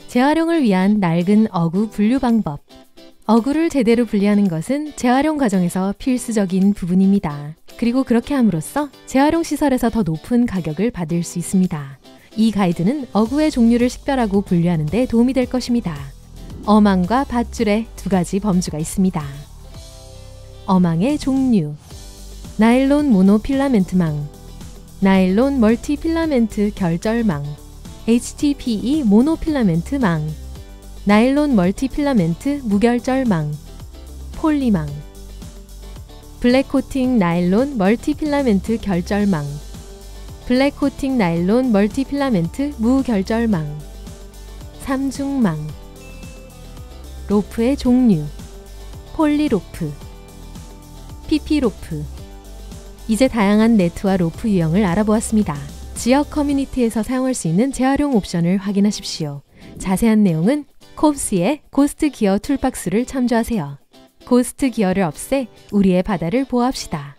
재활용을 위한 낡은 어구 분류 방법. 어구를 제대로 분리하는 것은 재활용 과정에서 필수적인 부분입니다. 그리고 그렇게 함으로써 재활용 시설에서 더 높은 가격을 받을 수 있습니다. 이 가이드는 어구의 종류를 식별하고 분류하는 데 도움이 될 것입니다. 어망과 밧줄에 두 가지 범주가 있습니다. 어망의 종류. 나일론 모노필라멘트망, 나일론 멀티필라멘트 결절망, HDPE 모노필라멘트망, 나일론 멀티필라멘트 무결절망, 폴리망, 블랙코팅 나일론 멀티필라멘트 결절망, 블랙코팅 나일론 멀티필라멘트 무결절망, 삼중망. 로프의 종류. 폴리로프, PP로프. 이제 다양한 네트와 로프 유형을 알아보았습니다. 지역 커뮤니티에서 사용할 수 있는 재활용 옵션을 확인하십시오. 자세한 내용은 콥스의 고스트 기어 툴박스를 참조하세요. 고스트 기어를 없애 우리의 바다를 보호합시다.